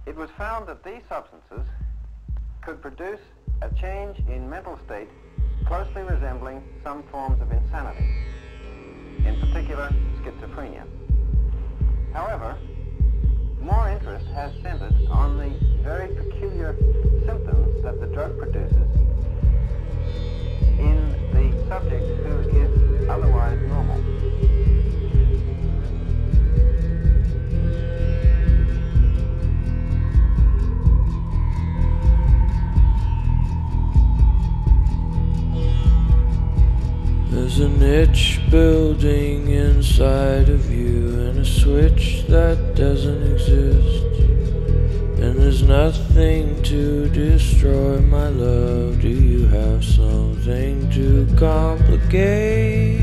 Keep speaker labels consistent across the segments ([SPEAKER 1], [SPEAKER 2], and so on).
[SPEAKER 1] It was found that these substances could produce a change in mental state closely resembling some forms of insanity, in particular schizophrenia. However, more interest has centered on the very peculiar symptoms that the drug produces in the subject who is otherwise normal.
[SPEAKER 2] There's a niche building inside of you, and a switch that doesn't exist. And there's nothing to destroy my love. Do you have something to complicate?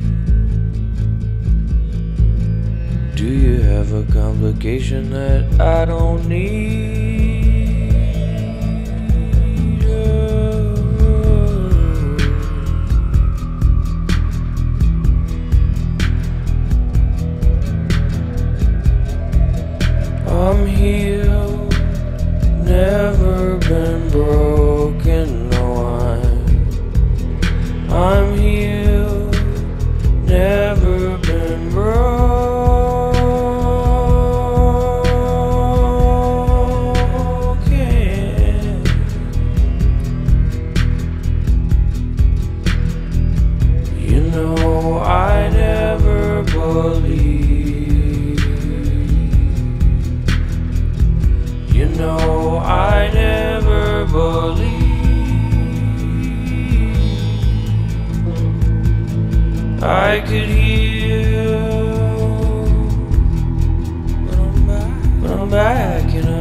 [SPEAKER 2] Do you have a complication that I don't need? I'm healed, never been broken, no, I'm healed, never been broken. You know I never believed. You know I never believed I could heal, but I'm back and